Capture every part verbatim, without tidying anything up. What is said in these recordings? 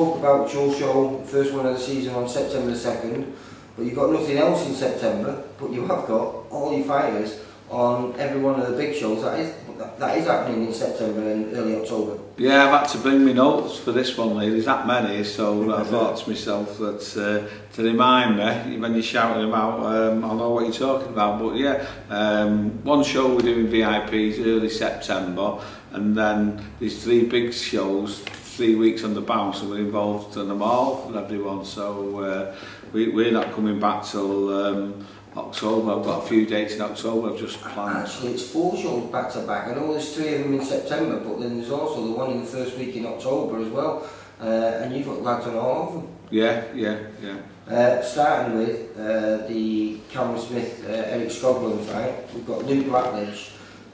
spoke about your show, first one of the season, on September the second, but you've got nothing else in September, but you have got all your fighters on every one of the big shows that is that is happening in September and early October. Yeah, I've had to bring me notes for this one, Lee. There's that many, so I thought to myself that uh, to remind me when you're shouting about, um, I know what you're talking about. But yeah, um, one show we're doing V I Ps early September, and then there's three big shows, three weeks on the bounce, and we're involved in them all for everyone. So uh, we, we're not coming back till um, October. I've got a few dates in October I've just planned. Actually, it's four shows back to back. I know there's three of them in September, but then there's also the one in the first week in October as well. Uh, and you've got lads on all of them. Yeah, yeah, yeah. Uh, starting with uh, the Cameron Smith, uh, Eric Skoglund fight, we've got Luke Blackledge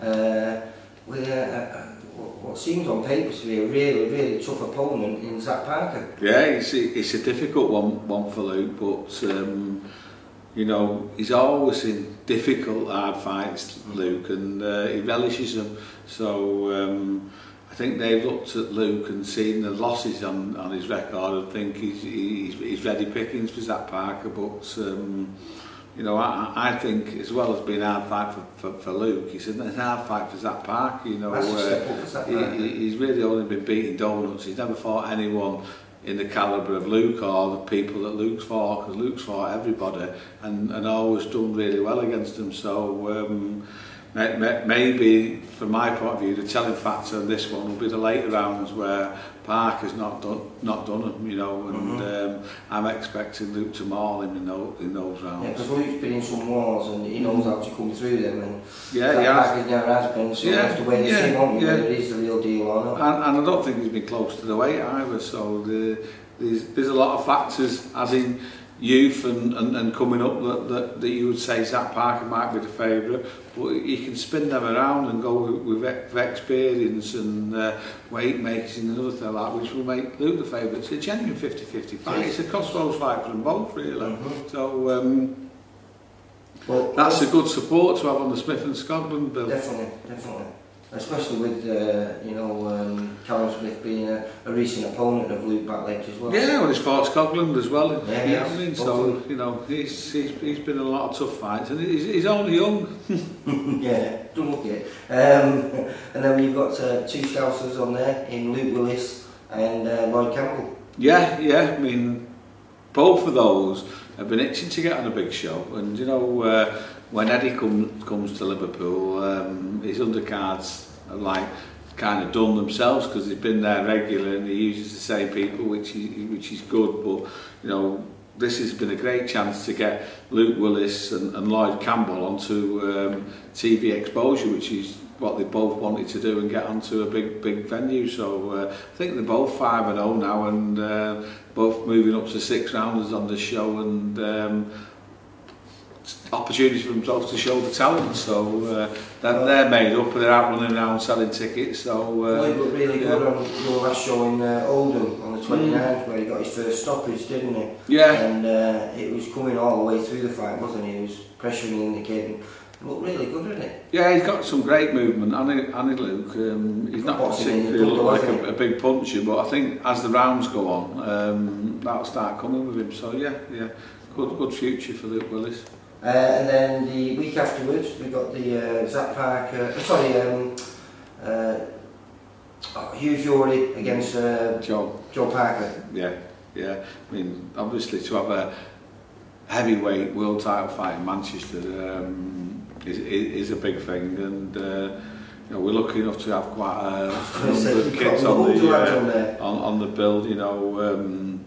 uh, with a, a, what seems on paper to be a really, really tough opponent in Zach Parker. Yeah, it's a, it's a difficult one, one for Luke, but um, you know, he's always in difficult, hard fights, Luke, and uh, he relishes them. So um, I think they've looked at Luke and seen the losses on, on his record and think he's, he's, he's ready pickings for Zach Parker. But um, you know, I, I think as well as being a hard fight for, for, for Luke, it's a hard fight for Zach Parker. You know, uh, he, he's really only been beating donuts. He's never fought anyone in the calibre of Luke or the people that Luke's fought, because Luke's fought everybody and, and always done really well against them. So um, may, may, maybe from my point of view the telling factor of this one will be the later rounds where Parker's not done not done them, you know, and mm-hmm. um, I'm expecting Luke to maul him in those, in those rounds. Yeah, because Luke's been in some wars and he knows how to come through them, and yeah, yeah. Parker's never has been, so yeah, that's the way they yeah, see on you, yeah. whether it is the real deal or not. And, and I don't think he's been close to the weight either, so the, there's, there's a lot of factors, as in youth and, and, and coming up, that, that, that you would say Zach Parker might be the favourite, but you can spin them around and go with, with experience and uh, weight makers and another thing like that, which will make Luke the favourite. It's a genuine fifty fifty fight. It's a crossroads fight for them both, really. Mm-hmm. So um, well, that's a good support to have on the Smith and Skoglund bill. Definitely, definitely. Especially with, uh, you know, um, Callum Smith being a, a recent opponent of Luke Blackledge as well. Yeah, well, he's fought Skoglund as well. Yeah, he yes, has been, so, you know, he's, he's, he's been in a lot of tough fights, and he's, he's only young. Yeah, don't look it. Um, and then we've got uh, two Scousers on there, in Luke Willis and uh, Lloyd Campbell. Yeah, yeah, I mean, both of those have been itching to get on a big show, and, you know, uh, when Eddie come, comes to Liverpool, um, his undercards are like kind of done themselves because he's been there regular and he uses the same people, which is, which is good. But you know, this has been a great chance to get Luke Willis and, and Lloyd Campbell onto um, T V exposure, which is what they both wanted to do, and get onto a big big venue. So uh, I think they're both five and oh now, and uh, both moving up to six rounders on the show, and um, opportunities for themselves to show the talent. So uh, they're, they're made up, and they're out running around selling tickets. So uh, well, he looked really good yeah. on your last show in uh, Oldham on the twenty-ninth, mm. where he got his first stoppage, didn't he? Yeah. And uh, it was coming all the way through the fight, wasn't he? He was pressuring in the kid. Looked really good, didn't it? Yeah, he's got some great movement, and, and Luke. Um, he's not particularly look like a, a big puncher, but I think as the rounds go on, um, that'll start coming with him. So yeah, yeah, good, good future for Luke Willis. Uh, and then the week afterwards, we got the uh, Zach Parker, uh, sorry, um, uh, oh, Hugh Fury against uh, Joe. Joe Parker. Yeah, yeah. I mean, obviously to have a heavyweight world title fight in Manchester um, is, is, is a big thing, and uh, you know, we're lucky enough to have quite a number of kids on the uh, on, on the build. You know, um,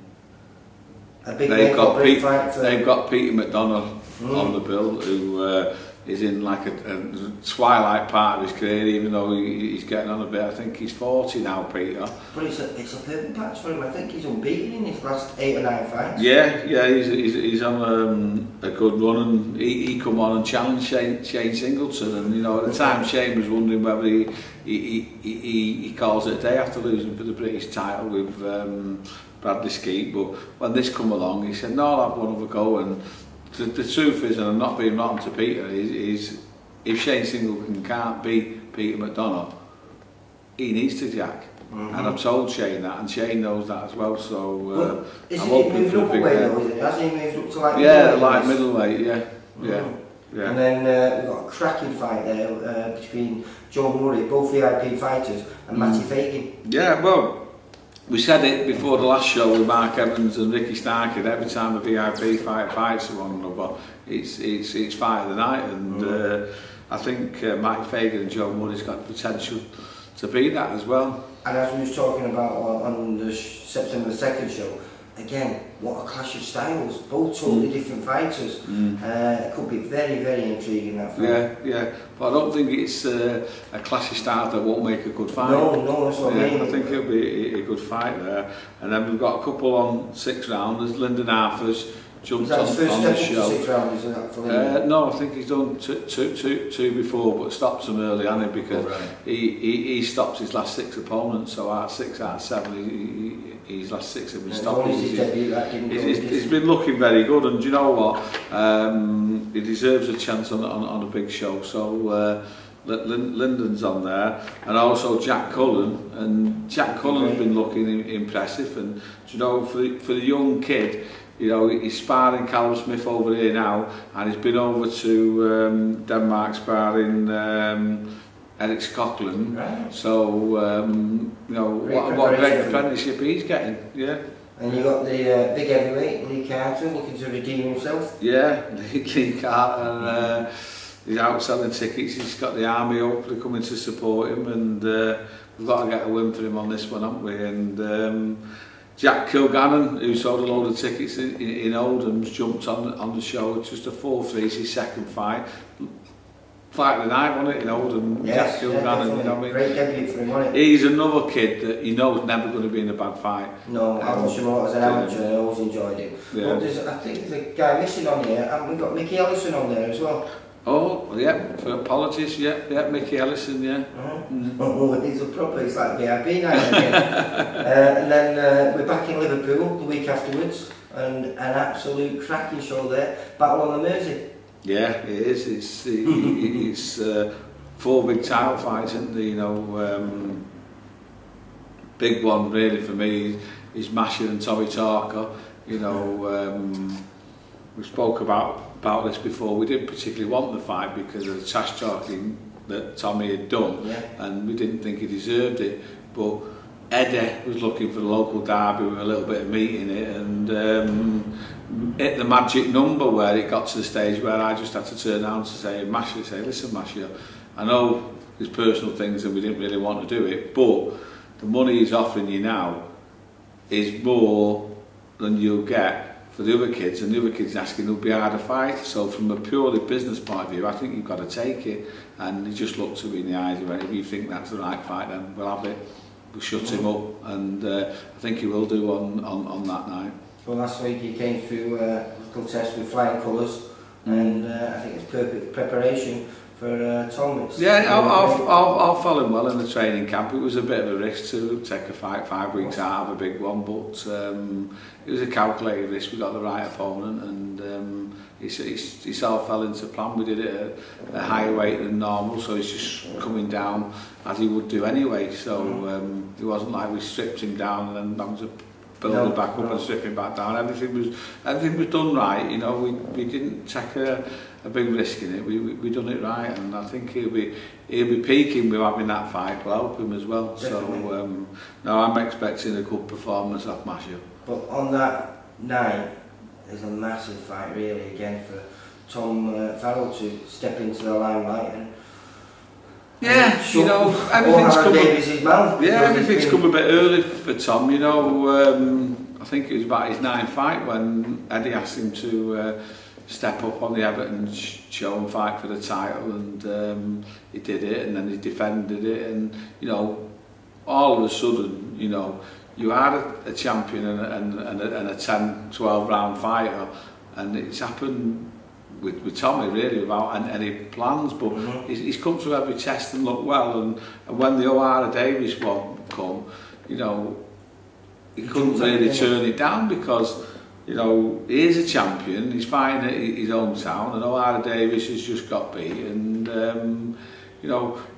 a big they've got Pete, fight they've got Peter McDonough mm. on the bill, who uh, is in like a, a twilight part of his career, even though he, he's getting on a bit. I think he's forty now, Peter. But it's a, it's a perfect patch for him. I think he's unbeaten in his last eight or nine fights. Yeah, yeah, he's, he's, he's on um, a good run, and he, he come on and challenged Shane, Shane Singleton, and you know, at the time Shane was wondering whether he he, he, he, he calls it a day after losing for the British title with um, Bradley Skeet, but when this come along he said, no, I'll have one other go. And the, the truth is, and I'm not being rotten to Peter, is, is if Shane Singleton can't beat Peter McDonough, he needs to jack. Mm-hmm. And I've told Shane that, and Shane knows that as well. So uh, well, is I'm it hoping moved for a up a big way day. though? Is it? Has he moved up to like Yeah, middleweight? like middleweight. Yeah, Mm-hmm. yeah, yeah. And then uh, we've got a cracking fight there uh, between Joe Murray, both V I P fighters, and Matty Mm. Fagan. Yeah, well, we said it before the last show with Mark Evans and Ricky Starkey. Every time a V I P fight fights one another, it's it's it's fight of the night, and mm. uh, I think uh, Matty Fagan and Joe Murray's got the potential to be that as well. And as we was talking about on, on the September the second show, again, what a clash of styles, both totally mm. different fighters. Mm. Uh, it could be very, very intriguing, that fight. Yeah, yeah, but I don't think it's uh, a clash of styles that won't make a good fight. No, no, that's what yeah, I mean. I think it'll be a, a good fight there. And then we've got a couple on six rounders. Lyndon Arthur's jumped on, his first on step the show. Six rounders, is that for uh, no, I think he's done two, two, two, two before, but stopped them early, hasn't he? Because oh, right. he, he he stopped his last six opponents. So out of six out of seven, he, he, his last six have been yeah, stopped. He's, he's, debut, he's, he's, he's been looking very good, and do you know what? Um, he deserves a chance on on, on a big show. So. Uh, Lyndon's on there, and also Jack Cullen, and Jack Cullen's been looking impressive, and you know, for the, for the young kid, you know, he's sparring Callum Smith over here now, and he's been over to um, Denmark sparring um, Eric Skoglund. Right. So um, you know, great what, what a great apprenticeship he's getting, yeah. And you got the uh, big heavyweight Lee Carter looking to redeem himself. Yeah, Lee Carter. Uh, He's out selling tickets, he's got the army hopefully coming to support him, and uh, we've got to get a win for him on this one, haven't we? And um, Jack Kilgannon, who sold a load of tickets in, in Oldham's, jumped on on the show. It's just a four three, it's his second fight. Fight of the night, wasn't it, in Oldham? Yes, Jack Kilgannon, yeah, you know what I mean? Great debut for him, wasn't it? He's another kid that you know is never going to be in a bad fight. No, I watched him as an amateur and I always enjoyed him. Yeah. But there's, I think there's a guy missing on here, and we've got Mickey Ellison on there as well. Oh, yeah, for apologies, yeah, yeah, Mickey Ellison, yeah. Oh, mm. oh he's a proper, he's like V I P now again. uh, and then uh, we're back in Liverpool the week afterwards, and an absolute cracking show there, Battle on the Mersey. Yeah, it is, it's, it, it's uh, four big title fights, isn't there, you know, um, big one really for me is Masha and Tommy Talker, you know, um, we spoke about about this before. We didn't particularly want the fight because of the trash talking that Tommy had done, yeah. and we didn't think he deserved it. But Eddie was looking for the local derby with a little bit of meat in it, and um, hit the magic number where it got to the stage where I just had to turn around to say, Masha, say, listen, Masha, I know there's personal things and we didn't really want to do it, but the money he's offering you now is more than you'll get for the other kids, and the other kids asking who'll be harder fight. So from a purely business point of view, I think you've got to take it. And he just looked at me in the eyes and went, if you think that's the right fight, then we'll have it. We'll shut him up, and uh, I think he will do on, on, on that night. Well, last week he came through uh, a little test with flying colours, mm. and uh, I think it's perfect preparation for uh, Tom. It's yeah, I'll, I'll, I'll, I'll follow him well in the training camp. It was a bit of a risk to take a fight five weeks out of a big one, but um, it was a calculated risk. We got the right opponent, and um, he, he, he sort of fell into plan. We did it at a higher weight than normal, so he's just coming down as he would do anyway. So um, it wasn't like we stripped him down and then having to build no, him back up no. and strip him back down. Everything was everything was done right. You know, we we didn't take a a big risk in it. We we, we done it right, and I think he'll be he'll be peaking with having that fight. Will help him as well. Definitely. So um, no, I'm expecting a good performance off Masha. But on that night, there's a massive fight really again for Tom uh, Farrell to step into the limelight and. Yeah, and you know, everything's come. His mouth yeah, everything's come a bit early for Tom. You know, um, I think it was about his ninth fight when Eddie asked him to uh, step up on the Everton show and fight for the title, and um, he did it, and then he defended it, and you know, all of a sudden, you know, you are a, a champion and, and, and, a, and a ten, twelve round fighter, and it's happened with, with Tommy really without any plans, but mm-hmm. he's, he's come through every test and looked well, and, and when the O'Hara Davis one come, you know, he couldn't really turn it down because, you know, he is a champion, he's fighting at his hometown, and O'Hara Davis has just got beat, and um, you know,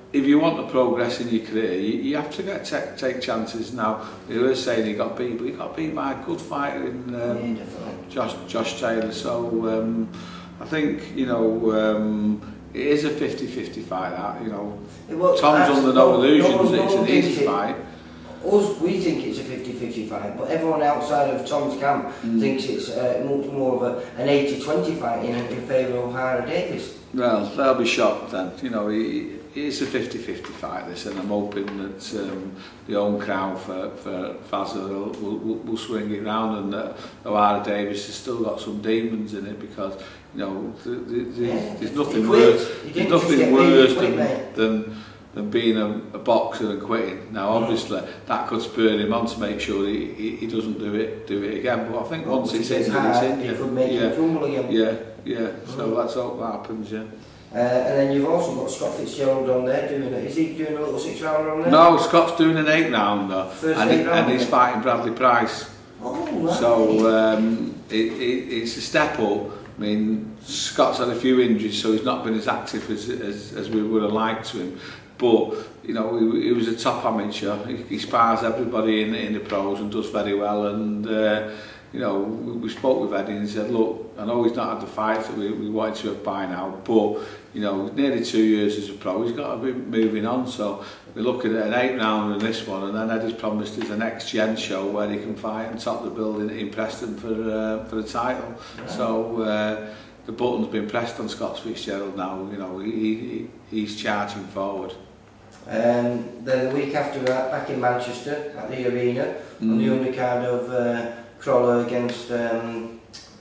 if you want to progress in your career, you, you have to get take, take chances. Now, you were saying he got beat, but he got beat by a good fighter in um, yeah, Josh, Josh Taylor. So um, I think, you know, um, it is a fifty fifty fight, that, you know. Well, Tom's under no, no illusions, no, it's no an easy it, fight. Us, we think it's a fifty fifty fight, but everyone outside of Tom's camp mm. thinks it's uh, much more of a, an eighty twenty fight in, in favour of Harry Davis. Well, they'll be shocked then. You know, he, it's a fifty fifty fight, this, and I'm hoping that um, the home crowd for, for Fazza will, will, will swing it round, and that O'Hara Davis has still got some demons in it, because, you know, the, the, the, yeah, there's nothing he worse, quit. there's nothing worse quit, than, than than being a, a boxer and quitting. Now, obviously, that could spur him on to make sure he, he, he doesn't do it do it again. But I think well, once it's in, it's in. It could make yeah. him crumble again. Yeah, yeah. So mm. let's hope that happens. Yeah. Uh, and then you've also got Scott Fitzgerald on there doing it. Is he doing a little six rounder on there? No, Scott's doing an eight rounder, First and, eight he, round, and he's fighting Bradley Price. Oh, right. So um, it, it, it's a step up. I mean, Scott's had a few injuries, so he's not been as active as as, as we would have liked to him. But you know, he, he was a top amateur. He, he spars everybody in in the pros and does very well. And uh, you know, we, we spoke with Eddie and he said, look, I know he's not had the fights that we, we wanted to have by now, but you know, nearly two years as a pro, he's got to be moving on. So we're looking at an eight round in this one, and then Eddie's promised us a next gen show where he can fight and top the bill in, in Preston for uh, for the title. Right. So uh, the button's been pressed on Scott Fitzgerald now. You know, he, he he's charging forward. Um, then the week after that, back in Manchester at the arena, mm. on the undercard of uh, Crawler against um,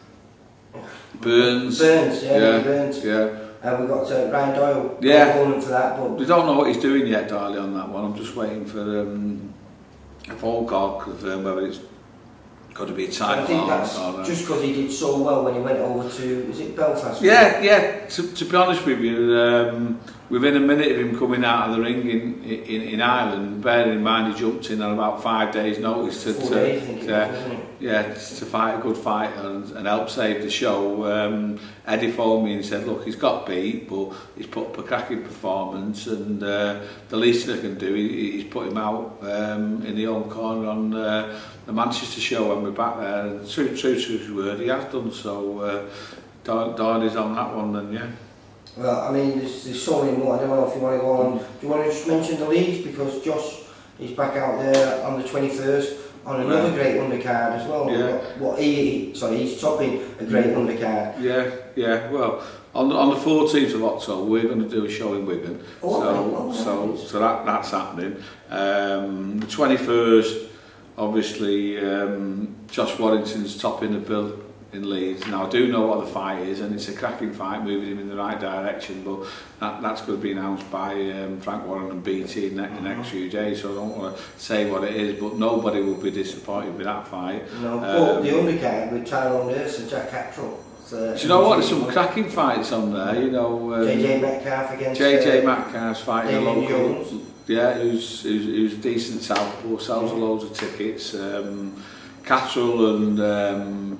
Burns. Burns, yeah, yeah. Burns. Yeah. Uh, we've got uh, Ryan Doyle, yeah. opponent for that. But we don't know what he's doing yet, Darley, on that one. I'm just waiting for um, a phone call to confirm whether it's got to be a title. I think or, that's or, uh, just because he did so well when he went over to, is it Belfast? Yeah, yeah. To, to be honest with you, um, within a minute of him coming out of the ring in in, in Ireland, bearing in mind he jumped in on about five days' notice to, Four to, days, I think to, it was, wasn't it? yeah, to fight a good fight and, and help save the show. Um, Eddie phoned me and said, look, he's got beat, but he's put up a cracking performance, and uh, the least they can do, he, he's put him out um, in the home corner on uh, the Manchester show when we're back there. And true, true to his word, he has done. So uh, Darley's on that one then, yeah. Well, I mean, there's, there's so many more. I don't know if you want to go on. Do you want to just mention the leads, because Josh is back out there on the twenty-first on another yeah. great undercard as well. Yeah. What, what he, sorry, he's topping a great mm. undercard. Yeah, yeah. Well, on the, on the fourteenth of October, we're going to do a show in Wigan. Oh, so, oh, so, nice. so that that's happening. Um, the twenty-first, obviously, um, Josh Warrington's topping the bill in Leeds. Now I do know what the fight is, and it's a cracking fight, moving him in the right direction, but that, that's going to be announced by um, Frank Warren and B T in the uh-huh. next few days, so I don't want to say what it is, but nobody will be disappointed with that fight. No, um, but the undercard with Tyrone Nurse and Jack Cattrall. So, do you know what? There's some cracking fights on there, you know. Um, J J Metcalf against J J uh, Metcalf's fighting a local, Jones. yeah, who's, who's, who's a decent southpaw, sells yeah. loads of tickets. Um, Cattrall and um,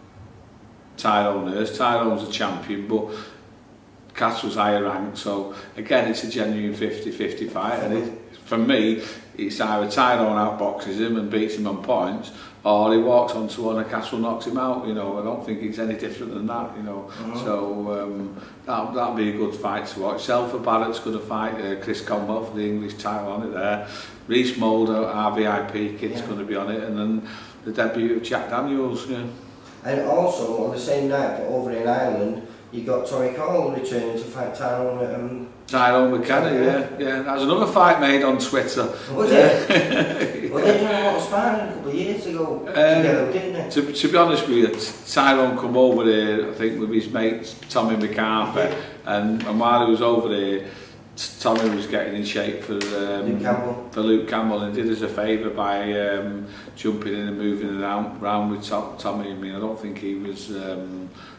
Tyrone Nurse. Tyrone's a champion, but Cattrall's higher ranked, so again it's a genuine fifty fifty fight, and it, for me it's either Tyrone outboxes him and beats him on points, or he walks onto one and Cattrall knocks him out. You know, I don't think it's any different than that, you know. Mm-hmm. So um, that, that'll be a good fight to watch. Selfa Barrett's going to fight uh, Chris Conwell for the English title on it there. Reece Mulder, our V I P kid's yeah. going to be on it, and then the debut of Jack Daniels, yeah. And also, on the same night, but over in Ireland, you got Tommy Cole returning to fight Tyrone um, Tyrone McKenna, yeah, yeah. That was another fight made on Twitter. Was it? Well, they done a lot of sparring a couple of years ago um, together, didn't they? To, to be honest with you, Tyrone come over there, I think, with his mate Tommy McCarthy, yeah. and, and while he was over there, Tommy was getting in shape for um, Luke Campbell. for Luke Campbell, and did us a favour by um, jumping in and moving around, around with Tom, Tommy. I mean, I don't think he was um,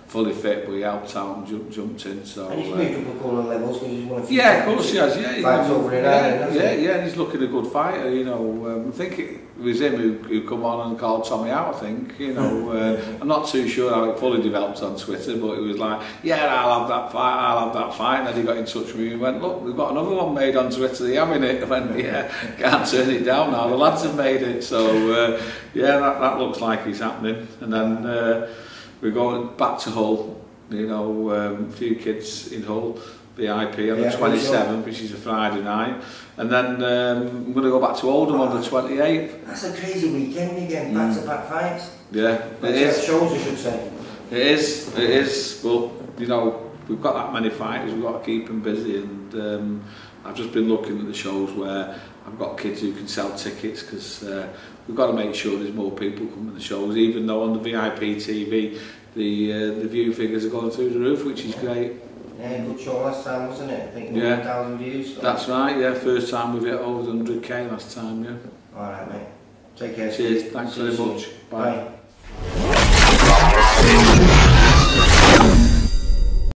fully fit, but he helped out and jumped, jumped in. So. And he's uh, moved up a couple of levels because he's won a few. Yeah, of course he has. Yeah, fights he, over in yeah, Ireland, hasn't yeah, he? yeah, and he's looking a good fighter. You know, um, I think it was him who, who come on and called Tommy out. I think. You know, uh, I'm not too sure how it fully developed on Twitter, but it was like, yeah, I'll have that fight, I'll have that fight. And then he got in touch with me and went, look, we've got another one made on Twitter. Are you having it? I went, yeah, can't turn it down now. The lads have made it. So uh, yeah, that that looks like it's happening. And then uh, we're going back to Hull. You know, um, a few kids in Hull, V I P on yeah, the twenty-seventh, which is a Friday night. And then um, I'm going to go back to Oldham oh, on the twenty-eighth. That's a crazy weekend again, back-to-back fights. Yeah, it is. Shows, I should say. It is, it is. But, you know, we've got that many fighters, we've got to keep them busy. And um, I've just been looking at the shows where I've got kids who can sell tickets because uh, we've got to make sure there's more people coming to the shows, even though on the V I P T V, the uh, the view figures are going through the roof, which is great. Yeah, good show last time, wasn't it? I think yeah. one thousand views. So. That's right, yeah, first time we've hit over one hundred K last time, yeah. Alright mate, take care. Cheers, thanks very much. Bye. Bye.